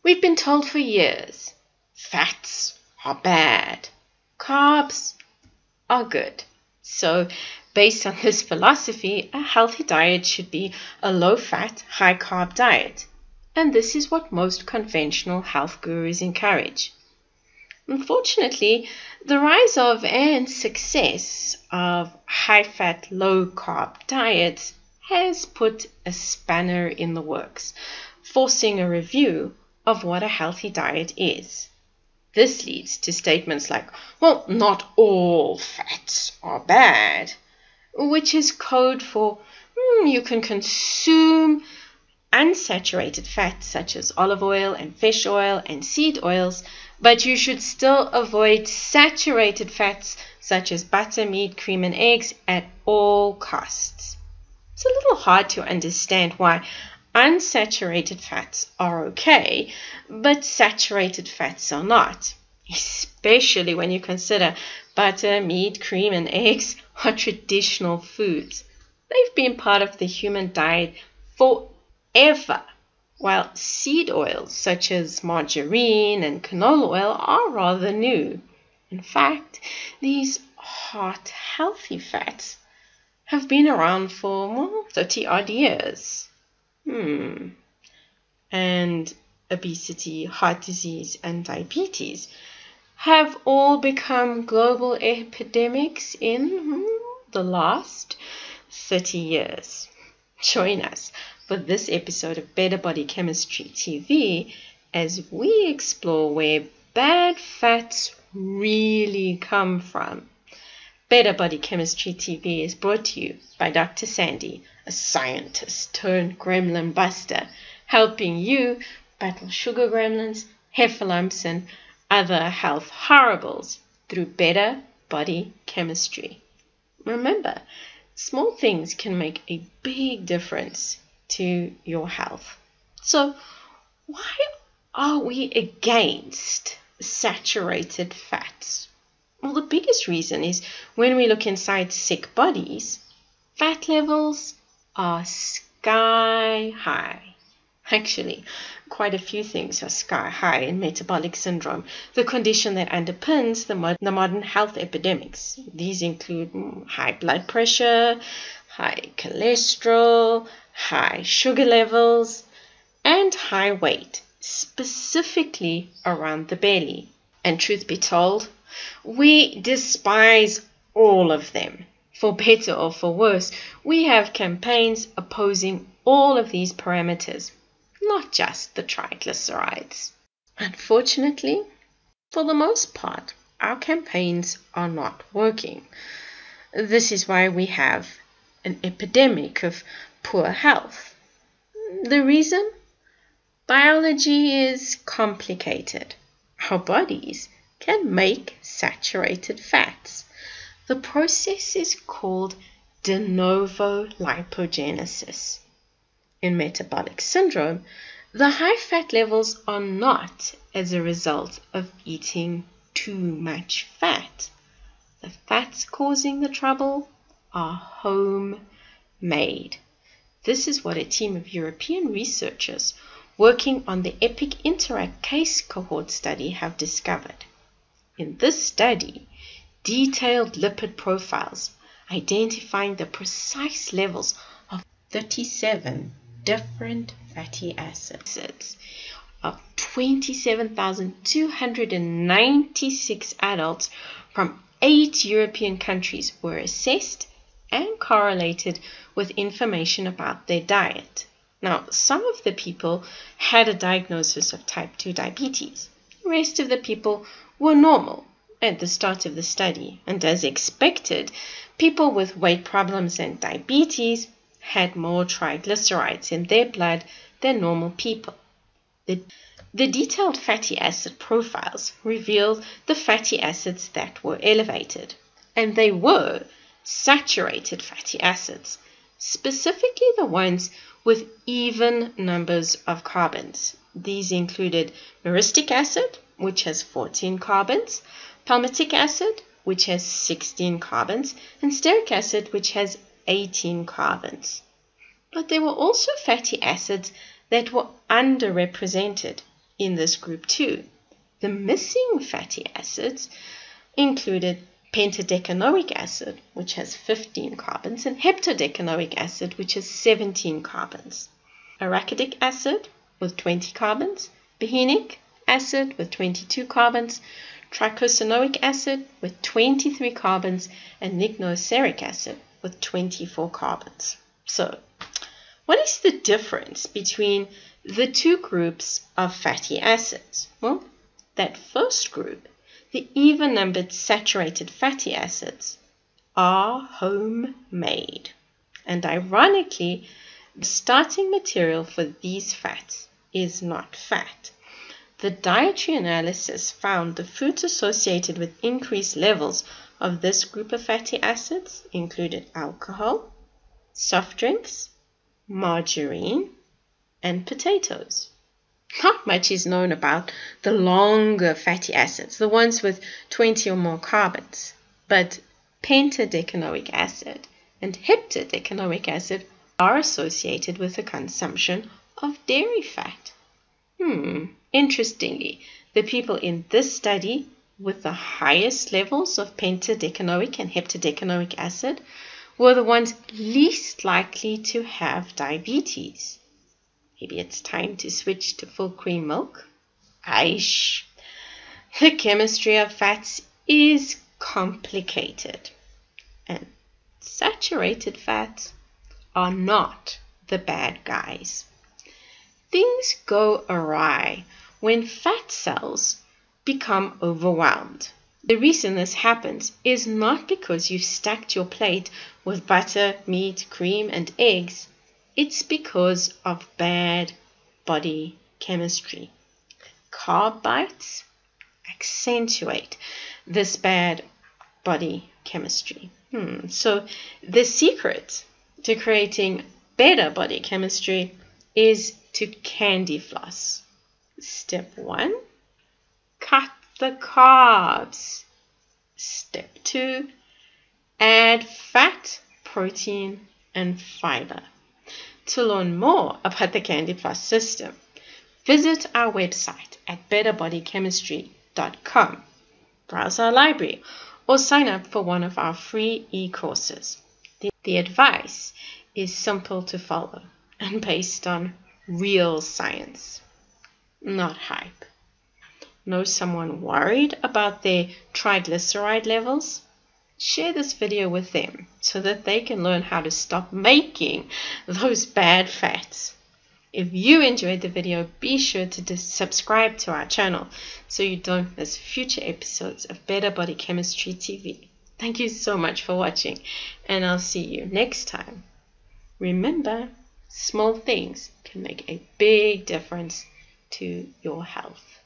We've been told for years, fats are bad, carbs are good. So, based on this philosophy, a healthy diet should be a low-fat, high-carb diet. And this is what most conventional health gurus encourage. Unfortunately, the rise of and success of high-fat, low-carb diets has put a spanner in the works, forcing a review of what a healthy diet is. This leads to statements like, well, not all fats are bad, which is code for you can consume unsaturated fats such as olive oil and fish oil and seed oils, but you should still avoid saturated fats such as butter, meat, cream, and eggs at all costs. It's a little hard to understand why unsaturated fats are okay, but saturated fats are not, especially when you consider butter, meat, cream, and eggs are traditional foods. They've been part of the human diet forever, while seed oils such as margarine and canola oil are rather new. In fact, these heart healthy fats have been around for 30-odd years. And obesity, heart disease, and diabetes have all become global epidemics in the last 30 years. Join us for this episode of Better Body Chemistry TV as we explore where bad fats really come from. Better Body Chemistry TV is brought to you by Dr. Sandy, a scientist turned gremlin buster, helping you battle sugar gremlins, heifer lumps, and other health horribles through better body chemistry. Remember, small things can make a big difference to your health. So, why are we against saturated fats? Well, the biggest reason is when we look inside sick bodies, fat levels are sky high. Actually, quite a few things are sky high in metabolic syndrome, the condition that underpins the modern health epidemics. These include high blood pressure, high cholesterol, high sugar levels, and high weight, specifically around the belly. And truth be told, we despise all of them. For better or for worse, we have campaigns opposing all of these parameters, not just the triglycerides. Unfortunately, for the most part, our campaigns are not working. This is why we have an epidemic of poor health. The reason? Biology is complicated. Our bodies can make saturated fats. The process is called de novo lipogenesis. In metabolic syndrome, the high fat levels are not as a result of eating too much fat. The fats causing the trouble are homemade. This is what a team of European researchers working on the EPIC Interact case cohort study have discovered. In this study, detailed lipid profiles identifying the precise levels of 37 different fatty acids of 27,296 adults from 8 European countries were assessed and correlated with information about their diet. Now, some of the people had a diagnosis of type 2 diabetes. The rest of the people were normal at the start of the study, and as expected, people with weight problems and diabetes had more triglycerides in their blood than normal people. The detailed fatty acid profiles revealed the fatty acids that were elevated, and they were saturated fatty acids, specifically the ones with even numbers of carbons. These included myristic acid, which has 14 carbons, palmitic acid, which has 16 carbons, and stearic acid, which has 18 carbons. But there were also fatty acids that were underrepresented, in this group too. The missing fatty acids included pentadecanoic acid, which has 15 carbons, and heptadecanoic acid, which has 17 carbons. Arachidic acid with 20 carbons, behenic acid with 22 carbons, tricosanoic acid with 23 carbons, and lignoceric acid with 24 carbons. So, what is the difference between the two groups of fatty acids? Well, that first group, the even-numbered saturated fatty acids, are homemade. And ironically, the starting material for these fats is not fat. The dietary analysis found the foods associated with increased levels of this group of fatty acids included alcohol, soft drinks, margarine, and potatoes. Not much is known about the longer fatty acids, the ones with 20 or more carbons, but pentadecanoic acid and heptadecanoic acid are associated with the consumption of dairy fat. Interestingly, the people in this study with the highest levels of pentadecanoic and heptadecanoic acid were the ones least likely to have diabetes. Maybe it's time to switch to full cream milk? Aish! The chemistry of fats is complicated, and saturated fats are not the bad guys. Things go awry when fat cells become overwhelmed. The reason this happens is not because you've stacked your plate with butter, meat, cream, and eggs. It's because of bad body chemistry. Carb bites accentuate this bad body chemistry. So the secret to creating better body chemistry is to candy floss. Step 1, cut the carbs. Step 2, add fat, protein, and fiber. To learn more about the candy floss system, visit our website at betterbodychemistry.com. Browse our library or sign up for one of our free e-courses. The advice is simple to follow and based on real science, not hype. Know someone worried about their triglyceride levels? Share this video with them so that they can learn how to stop making those bad fats. If you enjoyed the video, be sure to subscribe to our channel so you don't miss future episodes of Better Body Chemistry TV. Thank you so much for watching, and I'll see you next time. Remember, small things can make a big difference to your health.